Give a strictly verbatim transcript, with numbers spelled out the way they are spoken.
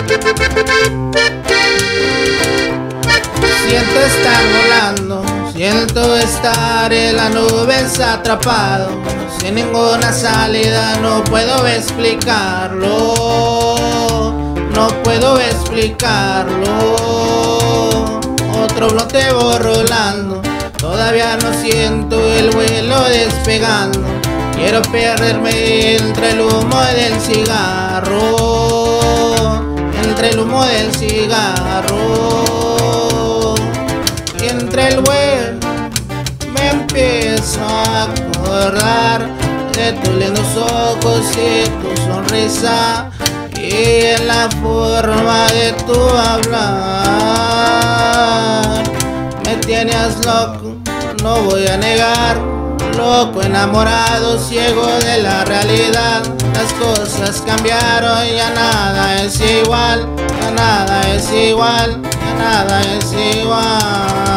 Siento estar volando, siento estar en las nubes atrapado, sin ninguna salida, no puedo explicarlo, no puedo explicarlo. Otro bloqueo rolando, todavía no siento el vuelo despegando. Quiero perderme entre el humo del cigarro, entre el humo del cigarro. Y entre el vuelo me empiezo a acordar de tus lindos ojos y tu sonrisa, y en la forma de tu hablar. Me tienes loco, no voy a negar, loco, enamorado, ciego de la realidad. Las cosas cambiaron, ya nada es igual, ya nada es igual, ya nada es igual.